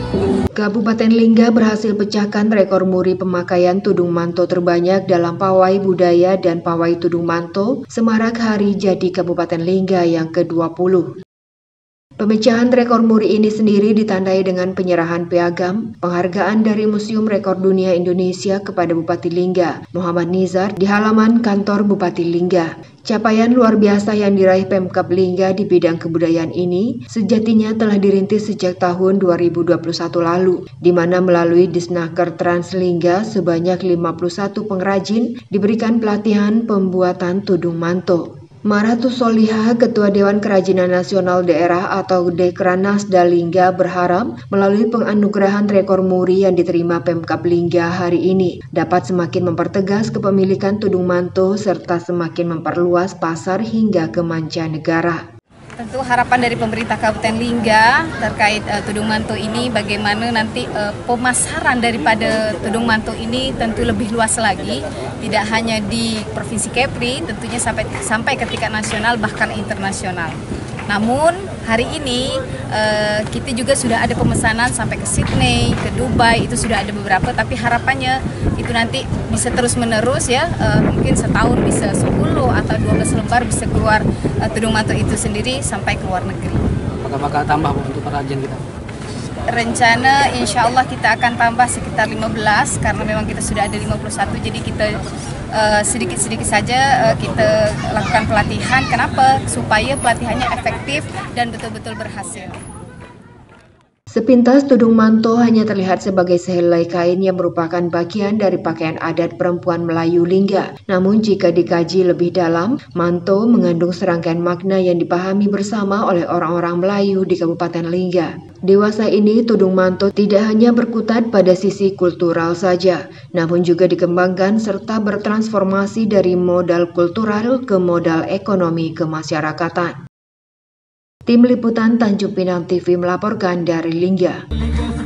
Kabupaten Lingga berhasil pecahkan rekor muri pemakaian tudung manto terbanyak dalam pawai budaya dan pawai tudung manto Semarak Hari Jadi Kabupaten Lingga yang ke-20. Pemecahan rekor muri ini sendiri ditandai dengan penyerahan piagam penghargaan dari Museum Rekor Dunia Indonesia kepada Bupati Lingga, Muhammad Nizar, di halaman kantor Bupati Lingga. Capaian luar biasa yang diraih Pemkab Lingga di bidang kebudayaan ini sejatinya telah dirintis sejak tahun 2021 lalu, di mana melalui Disnaker Trans Lingga sebanyak 51 pengrajin diberikan pelatihan pembuatan tudung manto. Maratu Solihah, Ketua Dewan Kerajinan Nasional Daerah atau Dekranasda Lingga berharap melalui penganugerahan rekor muri yang diterima Pemkab Lingga hari ini dapat semakin mempertegas kepemilikan tudung manto serta semakin memperluas pasar hingga ke mancanegara. Tentu harapan dari pemerintah Kabupaten Lingga terkait tudung manto ini bagaimana nanti pemasaran daripada tudung manto ini tentu lebih luas lagi, tidak hanya di Provinsi Kepri, tentunya sampai ke tingkat nasional bahkan internasional. Namun hari ini kita juga sudah ada pemesanan sampai ke Sydney, ke Dubai, itu sudah ada beberapa, tapi harapannya itu nanti bisa terus menerus ya, mungkin setahun bisa 10 atau 12 lembar bisa keluar tudung manto itu sendiri sampai ke luar negeri. Apakah bakal tambah untuk perajin kita? Rencana insya Allah kita akan tambah sekitar 15 karena memang kita sudah ada 51, jadi kita sedikit-sedikit saja kita lakukan pelatihan. Kenapa? Supaya pelatihannya efektif dan betul-betul berhasil. Sepintas tudung manto hanya terlihat sebagai sehelai kain yang merupakan bagian dari pakaian adat perempuan Melayu Lingga. Namun jika dikaji lebih dalam, manto mengandung serangkaian makna yang dipahami bersama oleh orang-orang Melayu di Kabupaten Lingga. Dewasa ini tudung manto tidak hanya berkutat pada sisi kultural saja, namun juga dikembangkan serta bertransformasi dari modal kultural ke modal ekonomi kemasyarakatan. Tim Liputan Tanjung Pinang TV melaporkan dari Lingga.